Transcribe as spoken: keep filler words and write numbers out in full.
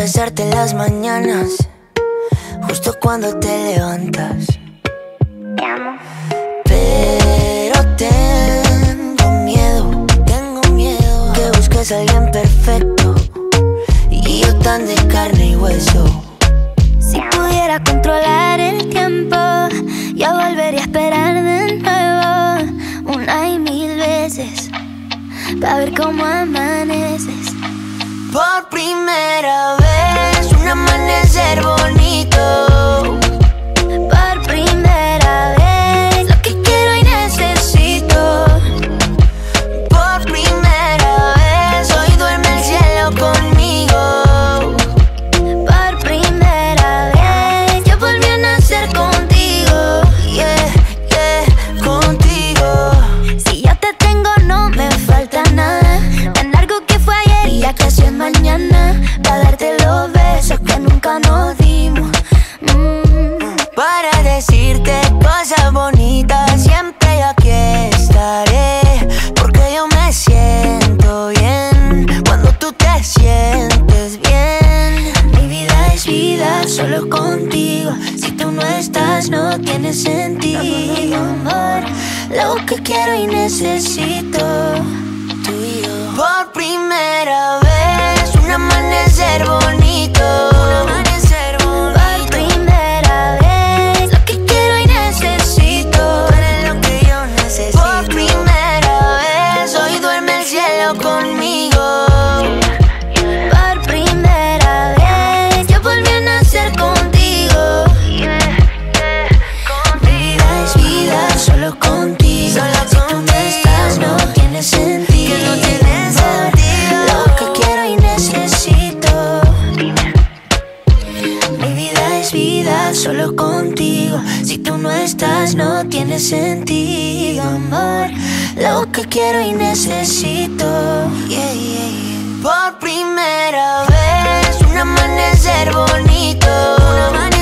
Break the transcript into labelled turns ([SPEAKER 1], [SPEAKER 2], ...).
[SPEAKER 1] besarte en las mañanas, justo cuando te levantas.
[SPEAKER 2] Te amo.
[SPEAKER 1] Pero tengo miedo, tengo miedo que busques a alguien perfecto y yo tan de carne y hueso.
[SPEAKER 2] Si pudiera controlar el tiempo, yo volvería a esperar de nuevo una y mil veces pa' ver cómo amaneces.
[SPEAKER 1] Por primera vez, un amanecer bonito.
[SPEAKER 2] Por primera vez, lo que quiero y necesito.
[SPEAKER 1] Por primera vez, hoy duerme el cielo conmigo.
[SPEAKER 2] Por primera vez, yo volví a nacer contigo.
[SPEAKER 1] Yeah, yeah, contigo.
[SPEAKER 2] Si yo te tengo no me falta nada. Tan largo que fue ayer y ya casi es mañana, pa' darte los besos que nunca nos dimos. mm.
[SPEAKER 1] Para decirte cosas bonitas, siempre yo aquí estaré. Porque yo me siento bien cuando tú te sientes bien.
[SPEAKER 2] Mi vida es vida solo contigo. Si tú no estás no tiene sentido, amor. Lo que quiero y necesito, tú y yo.
[SPEAKER 1] Por primera vez, un amanecer bonito. Un amanecer bonito.
[SPEAKER 2] Por primera vez, lo que quiero y necesito.
[SPEAKER 1] Tú eres lo que yo necesito. Por primera vez, hoy duerme el cielo conmigo.
[SPEAKER 2] Por primera vez, yo volví a nacer contigo. Mi vida es vida solo contigo.
[SPEAKER 1] Solo
[SPEAKER 2] Si tú no estás no tiene sentido,
[SPEAKER 1] Que no tiene sentido.
[SPEAKER 2] Lo que quiero y necesito. Mi vida es vida solo contigo. Si tú no estás no tiene sentido, amor. Lo que quiero y necesito.
[SPEAKER 1] Yeah, yeah, yeah. Por primera vez, un amanecer bonito. Un amanecer